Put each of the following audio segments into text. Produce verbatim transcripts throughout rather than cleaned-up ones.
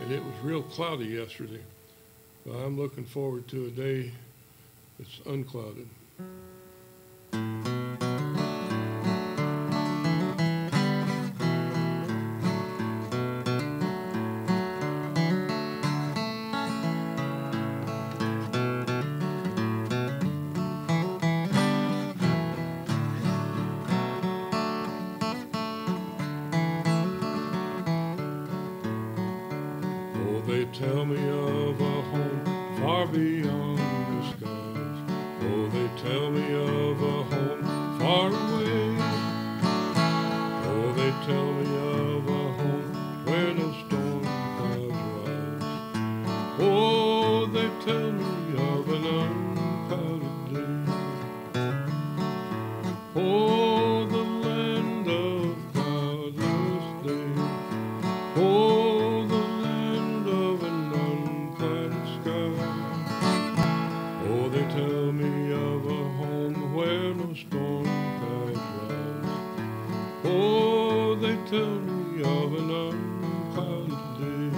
and it was real cloudy yesterday. But I'm looking forward to a day that's unclouded. They tell me of a home far beyond the skies. Oh, they tell me of a home far away. Oh, they tell me of a home where no storm clouds rise. Oh, they tell me of an unclouded day. Oh, the land of cloudless day. Oh, tell me of a home where no storm clouds rise. Oh, they tell me of an unclouded day.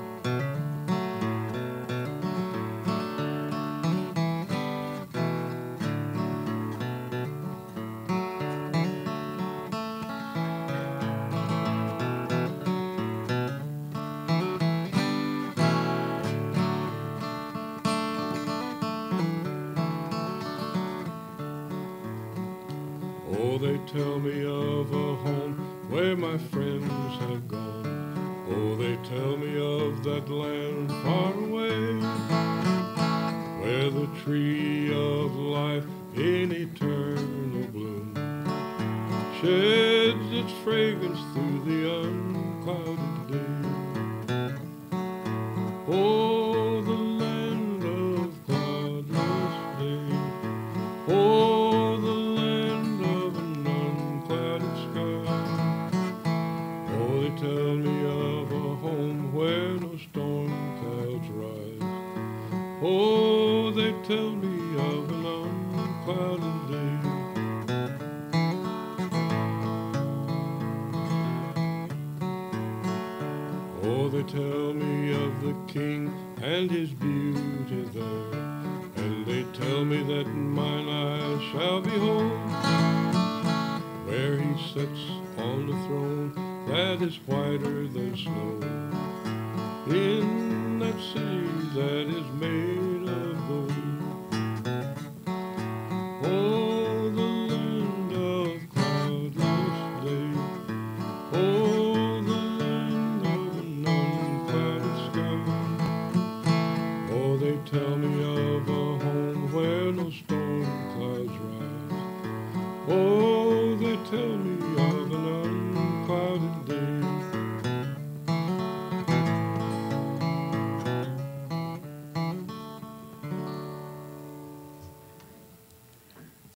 Oh, they tell me of a home where my friends have gone. Oh, they tell me of that land far away, where the tree of life in eternal bloom sheds its fragrance through the unclouded day. Oh, the land of cloudless day. Oh, tell me of a home where no storm clouds rise. Oh, they tell me of an unclouded day. Oh, they tell me of the King and his beauty there, and they tell me that mine eyes shall behold where he sits on the throne that is whiter than snow, in that city that is made